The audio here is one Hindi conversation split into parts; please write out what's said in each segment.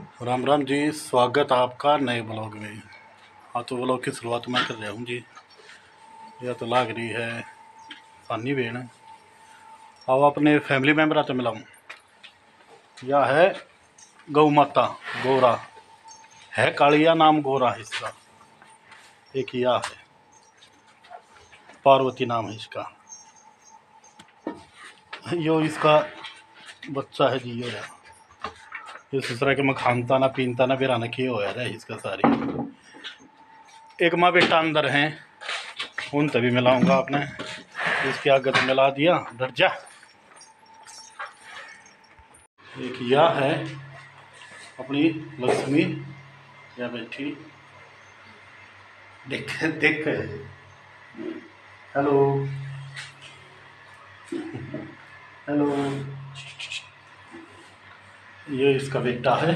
राम राम जी, स्वागत आपका नए ब्लॉग में। हाँ, तो ब्लॉग की शुरुआत मैं कर रहा हूँ जी। यह तो लाग रही है सानी बेन। अब अपने फैमिली मेम्बर तो मिलाऊँ। यह है गौ माता गोरा है, कालिया नाम गोरा है इसका। एक यह है पार्वती नाम है इसका। यो इसका बच्चा है जी। यो है इस तरह के मैं खानता ना पीनता ना बिराना किए हो है इसका सारी। एक माँ बेटा अंदर हैं, उन तभी मिलाऊंगा आपने। इसके आगे तो मिला दिया दर्जा। एक यह है अपनी लक्ष्मी, या बैठी देख देख। Hello hello. ये इसका बेटा है,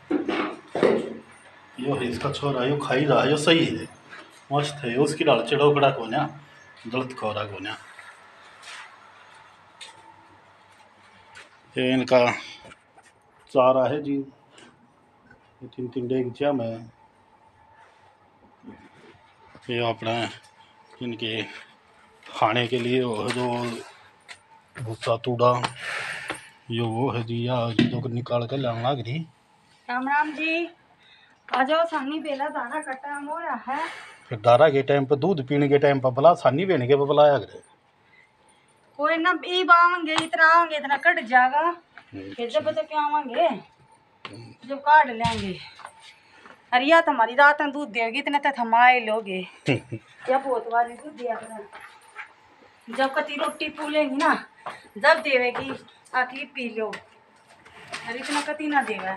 यो है इसका छोरा। यो खाई रहा है, यो सही है, मस्त है। उसकी डाल चिड़ोकड़ा को ना गलत खोरा को ना। ये इनका चारा है जी। तीन तीन डेग जम है। ये अपना इनके खाने के लिए वो जो भूसा तूड़ा यो वो है जी। या जो निकाल कर लाने लग रही। राम राम जी, आ जाओ। सानी बेला दाना कटा हो रहा है। फिर दारा के टाइम पे दूध पीने के टाइम पर बुला, सानी बेने के बुलाया करे। कोई ना ई बावेंगे, इतना आवेंगे इतना कट जाएगा। फिर जब तो क्या आवेंगे जब काट लेंगे। अरे या तुम्हारी रात में दूध देगी इतने तो थमाए लोगे। या बहुत वाली दूध दिया कर। जब कती रोटी फूलेगी ना जब देवेगी आके पी लो। अरे इतना कती ना देगा।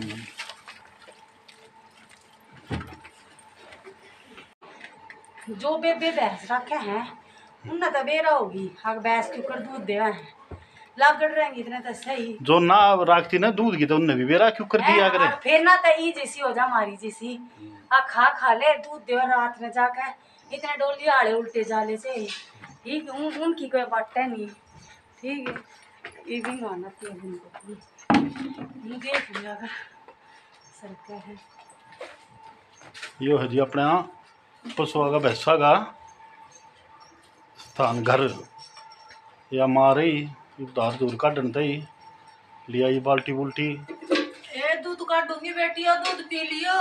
जो बेबे भैंस रखे हैं उन्हें तो बेरा होगी। हाँ भैंस क्यों कर दूध देवा है लागड़ रहेंगी इतने तो सही। जो ना रखती ना दूध की तो उनने भी बेरा क्यों कर दिया करे। फिर ना तो ई जैसी हो जा हमारी जैसी। आ खा ले दूध देवा रात में जाकर इतने डोली आड़े उल्टे जाले से। ठीक उनकी कोई बात है नहीं। ठीक है ये भी माना थी उनको देख लिया सरकार है। यो है जी अपने पशुआ का भैंसा का स्थान घर। या मारे दार दूर काटन थे लिया ये बाल्टी बुल्टी। ए दूध काटूंगी बेटी और दूध पी लियो।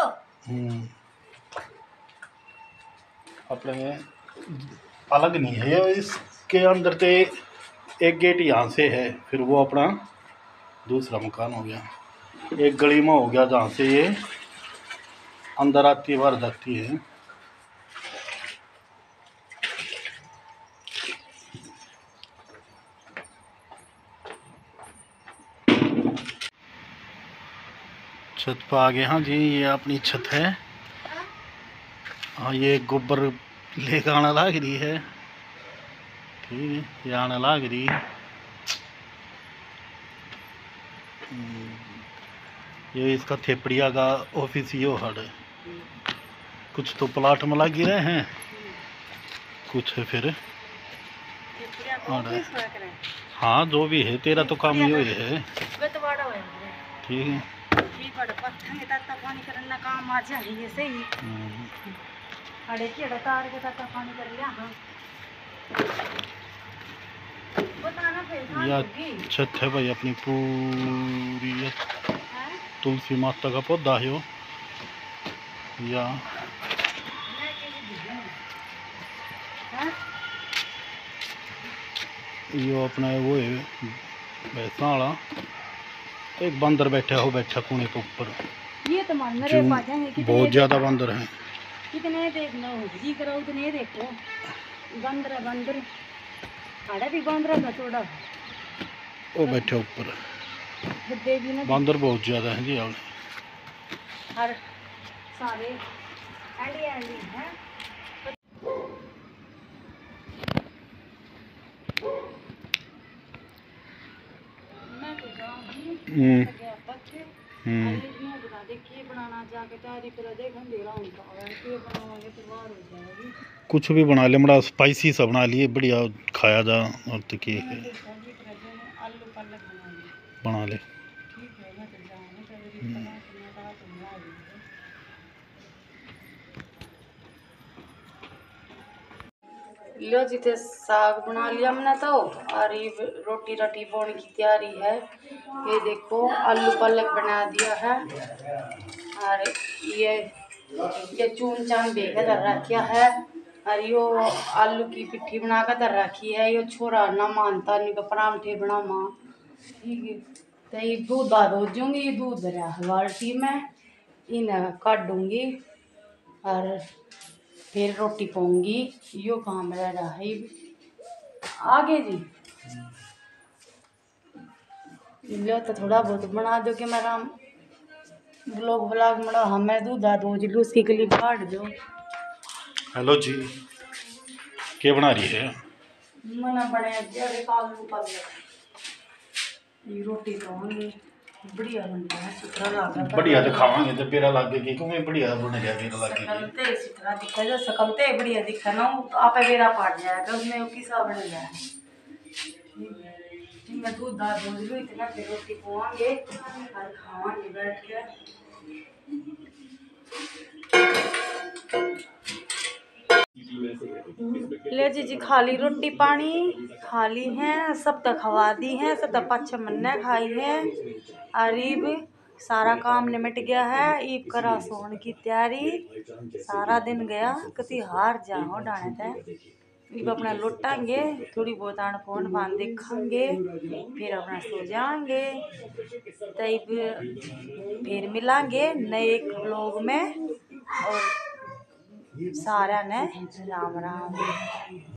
अपने अलग नहीं है ये। इसके अंदर ते एक गेट यहाँ से है, फिर वो अपना दूसरा मकान हो गया। एक गली में हो गया जहाँ से ये अंदर आती है बाहर जाती है। छत पर आ गए। हाँ जी, ये अपनी छत है। हाँ, ये गोबर लेकर आना लाग रही है। ठीक है, ये आना लाग रही। ये इसका थेपड़िया का ऑफिस यो हड़ है। कुछ तो प्लाट में लग रहे हैं, कुछ है फिर। हाँ जो भी है तेरा तो काम यो है। ठीक है पानी करना काम आ जाए सही। अड़े की तार के तक पानी कर लिया। हाँ बताना फिर। या छत है भाई अपनी पूरी। तुलसी माता का पौधा है यो। या यो अपना वो है भैंसा वाला। एक बंदर बैठा हो, बैठा कुएं के ऊपर। ये तो रे बहुत ज्यादा बंदर हैं। कितने देखना जी करो उतने देखो। बंदर बंदर आड़ा भी बंदर का थोड़ा वो बैठे ऊपर। बंदर बहुत ज्यादा है जी। हर सारे एंडी एंडी हैं। कुछ भी बना ले, बड़ा स्पाइसी सा बना लिए, बढ़िया खाया जा। और तो की बना ले। लो जी ते साग बना लिया हमने तो, और ये रोटी रटी बोने की तैयारी है। ये देखो आलू पालक बना दिया है, और ये चून चान बेकर कर रखा है, और यो आलू की पिट्ठी बना कर धर रखी है। यो छोरा ना मानता नहीं, परांठे बना माँ ठीक है। तो ये दूध दो दूंगी, दूध धरा बाल्टी में, इन्हें काटूंगी और फिर रोटी पाऊंगी। यो काम रह रहा है आगे जी। लो तो थोड़ा बहुत बना दो कि मेरा ब्लॉग व्लॉग बना, हमें दूधा दो जी लूसी के लिए काट दो। हेलो जी, क्या बना रही है? मना बने जरे कालू पालक, ये रोटी खाऊंगी, बढ़िया बनता है सुथरा लागा। बढ़िया तो खावांगे तो पेरा लागे कि क्यों बढ़िया बन गया पेरा लागे सकलते सुथरा दिखा, जो सकलते बढ़िया दिखा ना आप बेरा पाट जाएगा उसमें, वो किसा बन गया मैं दूध दाद दूध लो इतना, फिर रोटी खुआएंगे और खावांगे बैठ के। ले जी खाली रोटी पानी खाली है, सब तक खवा दी है, सब तक 5-6 मन्ने खाई है, और ईब सारा काम निमट गया है। ईब करा सोने की तैयारी, सारा दिन गया कति हार जाओ डाने थे। ईब अपना लौटांगे, थोड़ी बहुत आन फोन फान देखेंगे, फिर अपना सो जाएंगे। तब फिर मिलांगे नए एक व्लॉग में, और सारा ने राम राम।